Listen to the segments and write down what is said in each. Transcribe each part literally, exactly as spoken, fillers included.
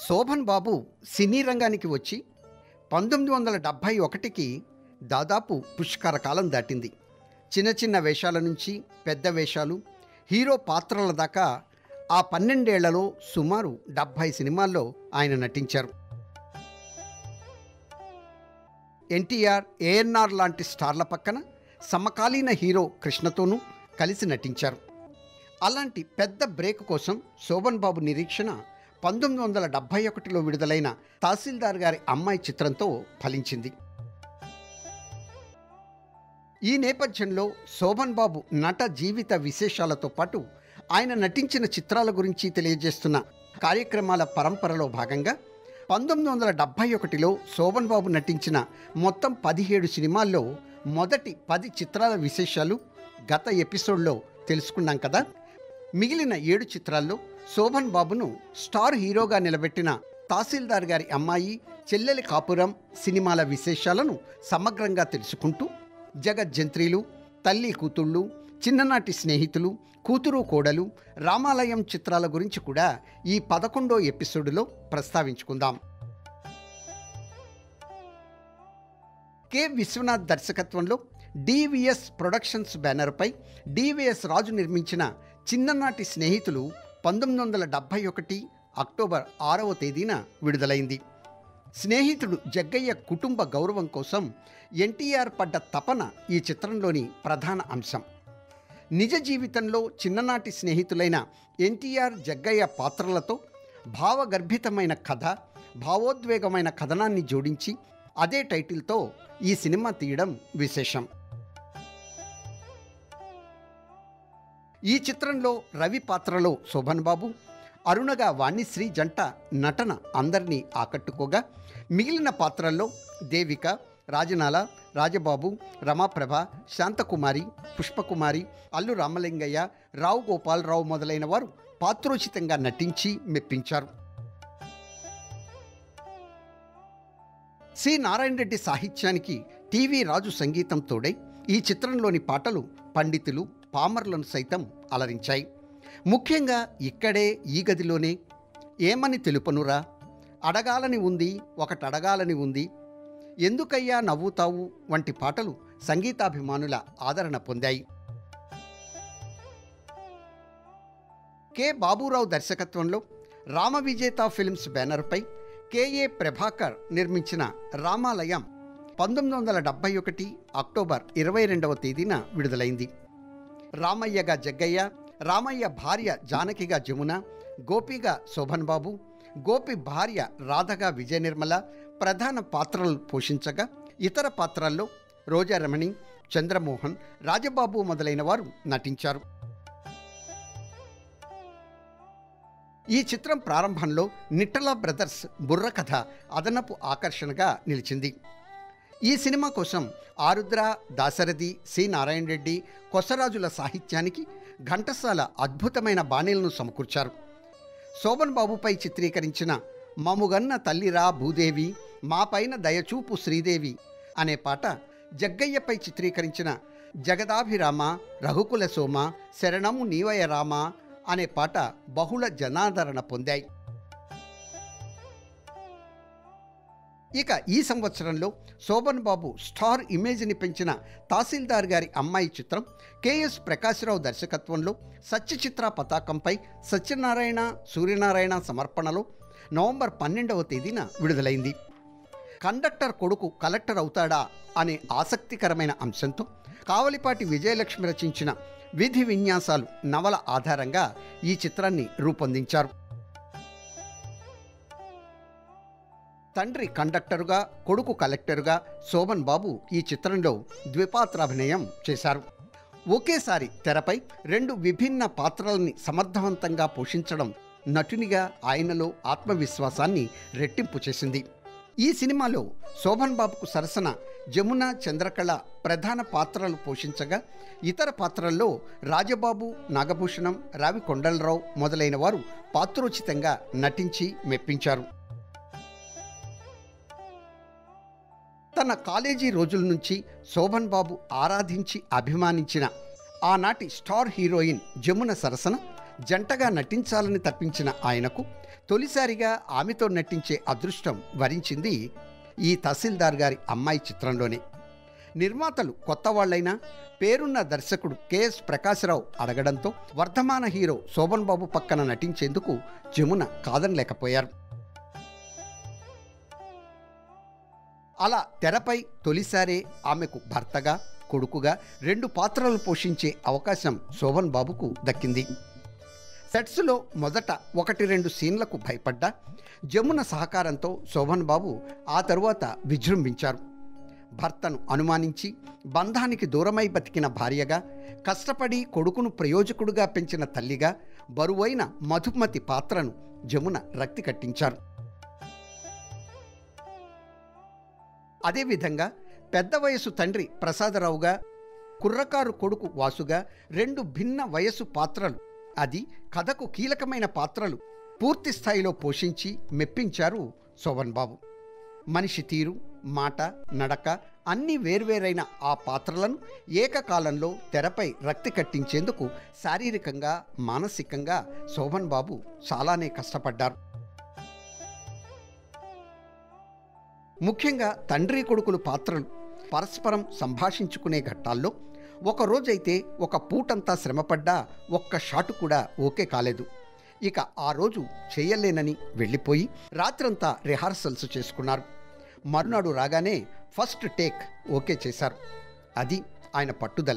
శోభన్ బాబు సినీ రంగానికి వచ్చి పంతొమ్మిది వందల డెబ్భై ఒకటికి దాదాపు పుష్కర కాలం దాటింది. చిన్న చిన్న వేషాల నుంచి పెద్ద వేషాలు, హీరో పాత్రల దాకా ఆ పన్నెండేళ్లలో సుమారు డెబ్భై సినిమాల్లో ఆయన నటించారు. ఎన్టీఆర్, ఏఎన్ఆర్ లాంటి స్టార్ల పక్కన సమకాలీన హీరో కృష్ణతోనూ కలిసి నటించారు. అలాంటి పెద్ద బ్రేక్ కోసం శోభన్ బాబు నిరీక్షణ పంతొమ్మిది వందల డెబ్భై ఒకటిలో విడుదలైన తహసీల్దార్ గారి అమ్మాయి చిత్రంతో ఫలించింది. ఈ నేపథ్యంలో శోభన్ బాబు నట జీవిత విశేషాలతో పాటు ఆయన నటించిన చిత్రాల గురించి తెలియజేస్తున్న కార్యక్రమాల పరంపరలో భాగంగా పంతొమ్మిది వందల డెబ్భై ఒకటిలో శోభన్ బాబు నటించిన మొత్తం పదిహేడు సినిమాల్లో మొదటి పది చిత్రాల విశేషాలు గత ఎపిసోడ్లో తెలుసుకున్నాం కదా. మిగిలిన ఏడు చిత్రాల్లో శోభన్ బాబును స్టార్ హీరోగా నిలబెట్టిన తహసీల్దార్ గారి అమ్మాయి, చెల్లెలి కాపురం సినిమాల విశేషాలను సమగ్రంగా తెలుసుకుంటూ జగజ్జంత్రీలు, తల్లి కూతుళ్ళు, చిన్ననాటి స్నేహితులు, కూతురు కోడలు, రామాలయం చిత్రాల గురించి కూడా ఈ పదకొండో ఎపిసోడులో ప్రస్తావించుకుందాం. కె విశ్వనాథ్ దర్శకత్వంలో డివిఎస్ ప్రొడక్షన్స్ బ్యానర్పై డివిఎస్ రాజు నిర్మించిన చిన్ననాటి స్నేహితులు పంతొమ్మిది వందల డెబ్భై ఒకటి అక్టోబర్ ఆరవ తేదీన విడుదలైంది. స్నేహితుడు జగ్గయ్య కుటుంబ గౌరవం కోసం ఎన్టీఆర్ పడ్డ తపన ఈ చిత్రంలోని ప్రధాన అంశం. నిజ జీవితంలో చిన్ననాటి స్నేహితులైన ఎన్టీఆర్, జగ్గయ్య పాత్రలతో భావగర్భితమైన కథ, భావోద్వేగమైన కథనాన్ని జోడించి అదే టైటిల్తో ఈ సినిమా తీయడం విశేషం. ఈ చిత్రంలో రవి పాత్రలో శోభన్ బాబు, అరుణగా వాణిశ్రీ జంట నటన అందరినీ ఆకట్టుకోగా, మిగిలిన పాత్రల్లో దేవిక, రాజనాల, రాజబాబు, రమాప్రభ, శాంతకుమారి, పుష్పకుమారి, అల్లు రామలింగయ్య, రావు గోపాలరావు మొదలైన వారు పాత్రోచితంగా నటించి మెప్పించారు. సి నారాయణ రెడ్డి సాహిత్యానికి టీవీ రాజు సంగీతం తోడై ఈ చిత్రంలోని పాటలు పండితులు, పామర్లను సైతం అలరించాయి. ముఖ్యంగా ఇక్కడే ఈ గదిలోనే, ఏమని తెలుపనురా, అడగాలని ఉంది ఒకటడగాలని ఉంది, ఎందుకయ్యా నవ్వుతావు వంటి పాటలు సంగీతాభిమానుల ఆదరణ పొందాయి. కె బాబూరావు దర్శకత్వంలో రామవిజేత ఫిల్మ్స్ బ్యానర్పై కెఏ ప్రభాకర్ నిర్మించిన రామాలయం పంతొమ్మిది వందల డెబ్భై ఒకటి అక్టోబర్ ఇరవై రెండవ తేదీన విడుదలైంది. రామయ్యగా జగ్గయ్య, రామయ్య భార్య జానకిగా జమున, గోపిగా శోభన్ బాబు, గోపి భార్య రాధగా విజయ నిర్మల ప్రధాన పాత్రలు పోషించగా, ఇతర పాత్రల్లో రోజారమణి, చంద్రమోహన్, రాజబాబు మొదలైన వారు నటించారు. ఈ చిత్రం ప్రారంభంలో నిట్టల బ్రదర్స్ బుర్రకథ అదనపు ఆకర్షణగా నిలిచింది. ఈ సినిమా కోసం ఆరుద్ర, దాశరథి, సి నారాయణ రెడ్డి, కొసరాజుల సాహిత్యానికి ఘంటసాల అద్భుతమైన బాణీలను సమకూర్చారు. శోభన్ బాబుపై చిత్రీకరించిన మముగన్న తల్లిరా భూదేవి, మాపైన దయచూపు శ్రీదేవి అనే పాట, జగ్గయ్యపై చిత్రీకరించిన జగదాభిరామ, రఘుకుల సోమ, శరణము నీవయ రామ అనే పాట బహుళ జనాదరణ పొందాయి. ఇక ఈ సంవత్సరంలో శోభన్ బాబు స్టార్ ఇమేజ్ని పెంచిన తహసీల్దార్ గారి అమ్మాయి చిత్రం కెఎస్ ప్రకాశ్రావు దర్శకత్వంలో సత్యచిత్ర పతాకంపై సత్యనారాయణ, సూర్యనారాయణ సమర్పణలో నవంబర్ పన్నెండవ తేదీన విడుదలైంది. కండక్టర్ కొడుకు కలెక్టర్ అవుతాడా అనే ఆసక్తికరమైన అంశంతో కావలిపాటి విజయలక్ష్మి రచించిన విధి విన్యాసాలు నవల ఆధారంగా ఈ చిత్రాన్ని రూపొందించారు. తండ్రి కండక్టరుగా, కొడుకు కలెక్టరుగా శోభన్ బాబు ఈ చిత్రంలో ద్విపాత్రాభినయం చేశారు. ఒకేసారి తెరపై రెండు విభిన్న పాత్రల్ని సమర్థవంతంగా పోషించడం నటునిగా ఆయనలో ఆత్మవిశ్వాసాన్ని రెట్టింపు చేసింది. ఈ సినిమాలో శోభన్ బాబుకు సరసన జమున, చంద్రకళ ప్రధాన పాత్రలు పోషించగా, ఇతర పాత్రల్లో రాజబాబు, నాగభూషణం, రావి కొండలరావు మొదలైన వారు పాత్రోచితంగా నటించి మెప్పించారు. తన కాలేజీ రోజుల నుంచి శోభన్ బాబు ఆరాధించి అభిమానించిన ఆనాటి స్టార్ హీరోయిన్ జమున సరసన జంటగా నటించాలని తప్పించిన ఆయనకు తొలిసారిగా ఆమెతో నటించే అదృష్టం వరించింది ఈ తహసీల్దార్ గారి అమ్మాయి చిత్రంలోనే. నిర్మాతలు కొత్త వాళ్ళైనా పేరున్న దర్శకుడు కెఎస్ ప్రకాశరావు అడగడంతో వర్ధమాన హీరో శోభన్ బాబు పక్కన నటించేందుకు జమున కాదనలేకపోయారు. అలా తెరపై తొలిసారే ఆమెకు భర్తగా, కొడుకుగా రెండు పాత్రలు పోషించే అవకాశం శోభన్ బాబుకు దక్కింది. సెట్స్లో మొదట ఒకటి రెండు సీన్లకు భయపడ్డా జమున సహకారంతో శోభన్ బాబు ఆ తరువాత విజృంభించారు. భర్తను అనుమానించి బంధానికి దూరమై బతికిన భార్యగా, కష్టపడి కొడుకును ప్రయోజకుడుగా పెంచిన తల్లిగా బరువైన మధుమతి పాత్రను జమున రక్తి కట్టించారు. అదేవిధంగా పెద్ద వయసు తండ్రి ప్రసాదరావుగా, కుర్రకారు కొడుకు వాసుగా రెండు భిన్న వయసు పాత్రలు, అది కథకు కీలకమైన పాత్రలు పూర్తి స్థాయిలో పోషించి మెప్పించారు శోభన్ బాబు. మనిషి తీరు, మాట, నడక అన్నీ వేర్వేరైన ఆ పాత్రలను ఏకకాలంలో తెరపై రక్తి కట్టించేందుకు శారీరకంగా, మానసికంగా శోభన్ బాబు చాలానే కష్టపడ్డారు. ముఖ్యంగా తండ్రి కొడుకులు పాత్రలు పరస్పరం సంభాషించుకునే ఘట్టాల్లో ఒకరోజైతే ఒక పూటంతా శ్రమపడ్డా ఒక్క షాటు కూడా ఓకే కాలేదు. ఇక ఆ రోజు చేయలేనని వెళ్ళిపోయి రాత్రంతా రిహార్సల్స్ చేసుకున్నారు. మరునాడు రాగానే ఫస్ట్ టేక్ ఓకే చేశారు. అది ఆయన పట్టుదల.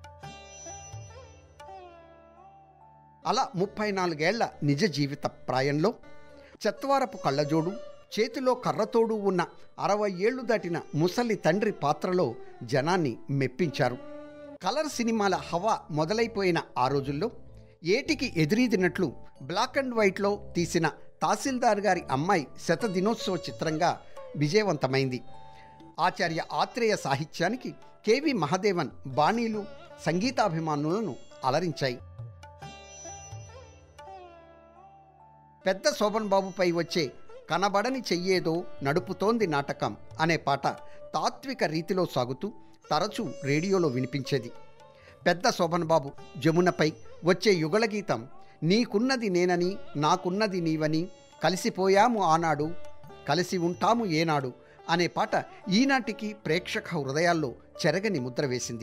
అలా ముప్పై నాలుగేళ్ల నిజ జీవిత ప్రాయంలో చెత్వారపు కళ్ళజోడు, చేతిలో కర్రతోడు ఉన్న అరవై ఏళ్లు దాటిన ముసలి తండ్రి పాత్రలో జనాన్ని మెప్పించారు. కలర్ సినిమాల హవా మొదలైపోయిన ఆ రోజుల్లో ఏటికి ఎదురీదినట్లు బ్లాక్ అండ్ వైట్లో తీసిన తహసీల్దార్ గారి అమ్మాయి శత దినోత్సవ చిత్రంగా విజయవంతమైంది. ఆచార్య ఆత్రేయ సాహిత్యానికి కెవి మహదేవన్ బాణీలు సంగీతాభిమానులను అలరించాయి. పెద్ద శోభన్ బాబుపై వచ్చే కనబడని చెయ్యేదో నడుపుతోంది నాటకం అనే పాట తాత్విక రీతిలో సాగుతూ తరచూ రేడియోలో వినిపించేది. పెద్ద శోభన్ బాబు జమునపై వచ్చే యుగళ గీతం నీకున్నది నేనని నాకున్నది నీవని కలిసిపోయాము ఆనాడు కలిసి ఉంటాము ఏనాడు అనే పాట ఈనాటికి ప్రేక్షక హృదయాల్లో చెరగని ముద్ర వేసింది.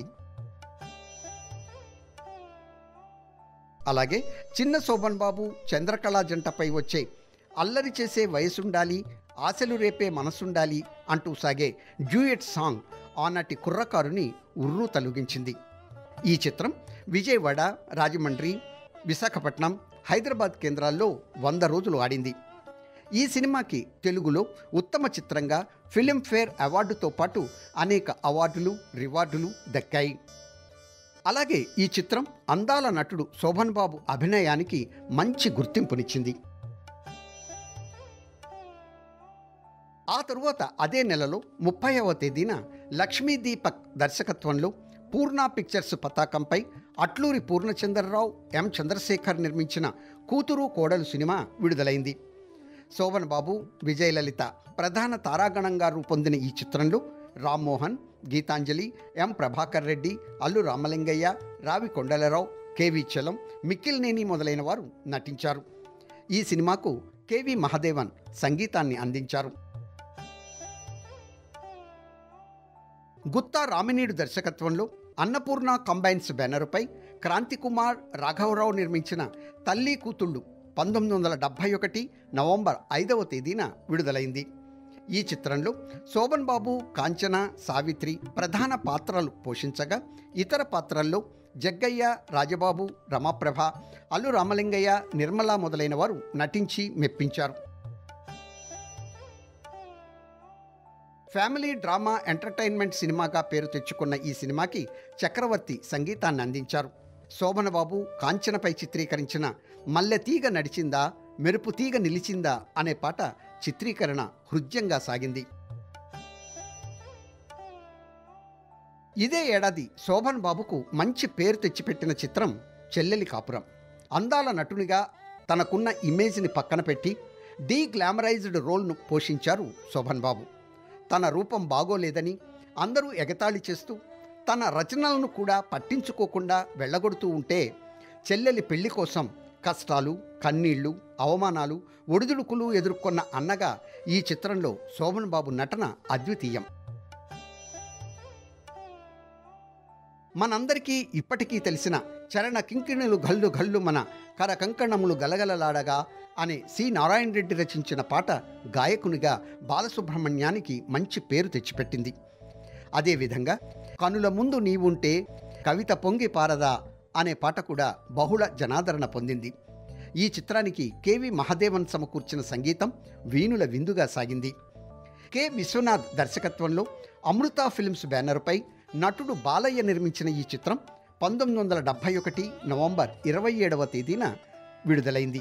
అలాగే చిన్న శోభన్ బాబు చంద్రకళ జంటపై వచ్చే అల్లరి చేసే వయసుండాలి, ఆశలు రేపే మనసుండాలి అంటూ సాగే డ్యూయట్ సాంగ్ ఆనాటి కుర్రకారుని ఉర్రూ తలుగించింది. ఈ చిత్రం విజయవాడ, రాజమండ్రి, విశాఖపట్నం, హైదరాబాద్ కేంద్రాల్లో వంద రోజులు ఆడింది. ఈ సినిమాకి తెలుగులో ఉత్తమ చిత్రంగా ఫిలింఫేర్ అవార్డుతో పాటు అనేక అవార్డులు, రివార్డులు దక్కాయి. అలాగే ఈ చిత్రం అందాల నటుడు శోభన్ బాబు అభినయానికి మంచి గుర్తింపునిచ్చింది. ఆ తరువాత అదే నెలలో ముప్పైవ తేదీన లక్ష్మీ దీపక్ దర్శకత్వంలో పూర్ణ పిక్చర్స్ పతాకంపై అట్లూరి పూర్ణచంద్రరావు, ఎం చంద్రశేఖర్ నిర్మించిన కూతురు కోడలు సినిమా విడుదలైంది. శోభన్ బాబు, విజయలలిత ప్రధాన తారాగణంగా రూపొందిన ఈ చిత్రంలో రామ్మోహన్, గీతాంజలి, ఎం ప్రభాకర్ రెడ్డి, అల్లు రామలింగయ్య, రావి కొండలరావు, కెవి చలం, మిక్కిలినేని మొదలైన వారు నటించారు. ఈ సినిమాకు కెవి మహదేవన్ సంగీతాన్ని అందించారు. గుత్తా రామినీడు దర్శకత్వంలో అన్నపూర్ణ కంబైన్స్ బ్యానరుపై క్రాంతికుమార్, రాఘవరావు నిర్మించిన తల్లి కూతుళ్ళు పంతొమ్మిది వందల డెబ్భై ఒకటి నవంబర్ ఐదవ తేదీన విడుదలైంది. ఈ చిత్రంలో శోభన్ బాబు, కాంచన, సావిత్రి ప్రధాన పాత్రలు పోషించగా ఇతర పాత్రల్లో జగ్గయ్య, రాజబాబు, రమాప్రభ, అల్లు రామలింగయ్య, నిర్మల మొదలైన వారు నటించి మెప్పించారు. ఫ్యామిలీ డ్రామా ఎంటర్టైన్మెంట్ సినిమాగా పేరు తెచ్చుకున్న ఈ సినిమాకి చక్రవర్తి సంగీతాన్ని అందించారు. శోభన్ బాబు కాంచనపై చిత్రీకరించిన మల్లెతీగ నడిచిందా మెరుపు తీగ నిలిచిందా అనే పాట చిత్రీకరణ హృద్యంగా సాగింది. ఇదే ఏడాది శోభన్ బాబుకు మంచి పేరు తెచ్చిపెట్టిన చిత్రం చెల్లెలి కాపురం. అందాల నటునిగా తనకున్న ఇమేజ్ని పక్కన పెట్టి డీ గ్లామరైజ్డ్ రోల్ను పోషించారు శోభన్ బాబు. తన రూపం బాగోలేదని అందరూ ఎగతాళి చేస్తూ తన రచనలను కూడా పట్టించుకోకుండా వెళ్ళగొడుతూ ఉంటే చెల్లెలి పెళ్లి కోసం కష్టాలు, కన్నీళ్లు, అవమానాలు, ఒడిదుడుకులు ఎదుర్కొన్న అన్నగా ఈ చిత్రంలో శోభన్ బాబు నటన అద్వితీయం. మనందరికీ ఇప్పటికీ తెలిసిన చరణ కింకిణులు గల్లు గల్లు మన కర కంకణములు గలగలలాడగా అనే సి నారాయణ రెడ్డి రచించిన పాట గాయకునిగా బాలసుబ్రహ్మణ్యానికి మంచి పేరు తెచ్చిపెట్టింది. అదేవిధంగా కనుల ముందు నీవుంటే కవిత పొంగి పారదా అనే పాట కూడా బహుళ జనాదరణ పొందింది. ఈ చిత్రానికి కెవి మహదేవన్ సమకూర్చిన సంగీతం వీణుల విందుగా సాగింది. కె విశ్వనాథ్ దర్శకత్వంలో అమృత ఫిల్మ్స్ బ్యానర్పై నటుడు బాలయ్య నిర్మించిన ఈ చిత్రం పంతొమ్మిది వందల డెబ్భై ఒకటి నవంబర్ ఇరవై ఏడవ తేదీన విడుదలైంది.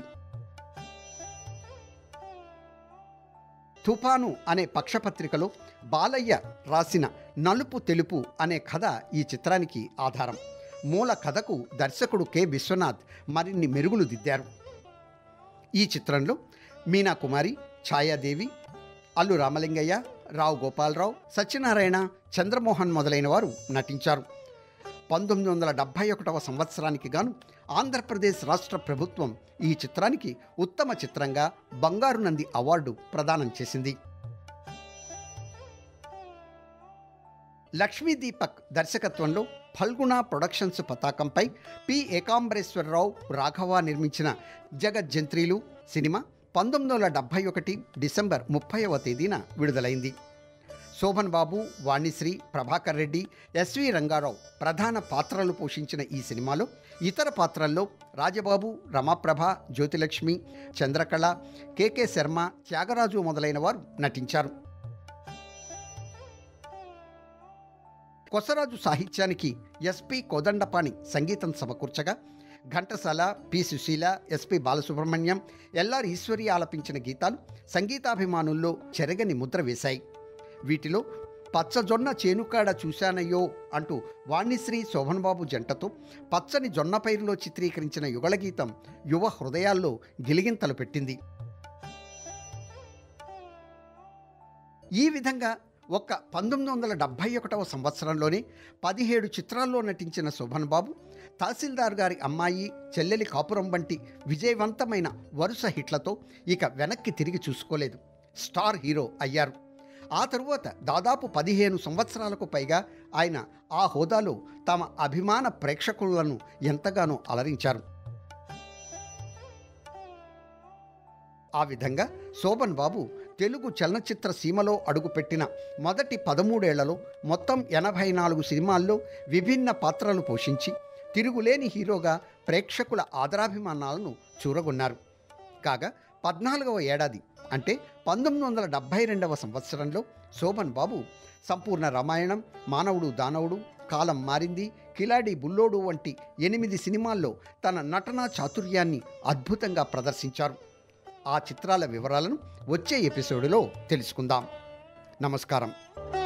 తుఫాను అనే పక్షపత్రికలో బాలయ్య రాసిన నలుపు తెలుపు అనే కథ ఈ చిత్రానికి ఆధారం. మూల కథకు దర్శకుడు కె విశ్వనాథ్ మరిన్ని మెరుగులు దిద్దారు. ఈ చిత్రంలో మీనా కుమారి, ఛాయాదేవి, అల్లు రామలింగయ్య, రావు గోపాలరావు, సత్యనారాయణ, చంద్రమోహన్ మొదలైన వారు నటించారు. పంతొమ్మిది వందల డెబ్భై ఒకటవ సంవత్సరానికి గాను ఆంధ్రప్రదేశ్ రాష్ట్ర ప్రభుత్వం ఈ చిత్రానికి ఉత్తమ చిత్రంగా బంగారు నంది అవార్డు ప్రదానం చేసింది. లక్ష్మీ దీపక్ దర్శకత్వంలో ఫల్గుణ ప్రొడక్షన్స్ పతాకంపై పి ఏకాంబరేశ్వరరావు, రాఘవ నిర్మించిన జగజ్జంత్రీలు సినిమా పంతొమ్మిది వందల డెబ్భై ఒకటి డిసెంబర్ ముప్పైవ తేదీన విడుదలైంది. శోభన్ బాబు, వాణిశ్రీ, ప్రభాకర్ రెడ్డి, ఎస్వి రంగారావు ప్రధాన పాత్రలు పోషించిన ఈ సినిమాలో ఇతర పాత్రల్లో రాజబాబు, రమాప్రభ, జ్యోతిలక్ష్మి, చంద్రకళ, కెకె శర్మ, త్యాగరాజు మొదలైన వారు నటించారు. కొసరాజు సాహిత్యానికి ఎస్పి కోదండపాణి సంగీతం సమకూర్చగా Ghantasala, P Susheela, SP Balasubrahmanyam, LR Eswari ఆలపించిన గీతాలు సంగీతాభిమానుల్లో చెరగని ముద్ర వేశాయి. వీటిలో పచ్చజొన్న చేనుకాడ చూశానయ్యో అంటూ వాణిశ్రీ, శోభన్ బాబు జంటతో పచ్చని జొన్న పైరులో చిత్రీకరించిన యుగళగీతం యువ హృదయాల్లో గిలిగింతలు పెట్టింది. ఈ విధంగా ఒక్క పంతొమ్మిది వందల డెబ్భై ఒకటవ సంవత్సరంలోనే పదిహేడు చిత్రాల్లో నటించిన శోభన్ బాబు తహసీల్దార్ గారి అమ్మాయి, చెల్లెలి కాపురం వంటి విజయవంతమైన వరుస హిట్లతో ఇక వెనక్కి తిరిగి చూసుకోలేదు. స్టార్ హీరో అయ్యారు. ఆ తరువాత దాదాపు పదిహేను సంవత్సరాలకు పైగా ఆయన ఆ హోదాలో తమ అభిమాన ప్రేక్షకులను ఎంతగానో అలరించారు. ఆ విధంగా శోభన్ బాబు తెలుగు చలనచిత్ర సీమలో అడుగుపెట్టిన మొదటి పదమూడేళ్లలో మొత్తం ఎనభై నాలుగు సినిమాల్లో విభిన్న పాత్రలు పోషించి తిరుగులేని హీరోగా ప్రేక్షకుల ఆదరాభిమానాలను చూరగొన్నారు. కాగా పద్నాలుగవ ఏడాది అంటే పంతొమ్మిది వందల డెబ్భై రెండవ సంవత్సరంలో శోభన్ బాబు సంపూర్ణ రామాయణం, మానవుడు దానవుడు, కాలం మారింది, కిలాడి బుల్లోడు వంటి ఎనిమిది సినిమాల్లో తన నటనా చాతుర్యాన్ని అద్భుతంగా ప్రదర్శించారు. ఆ చిత్రాల వివరాలను వచ్చే ఎపిసోడులో తెలుసుకుందాం. నమస్కారం.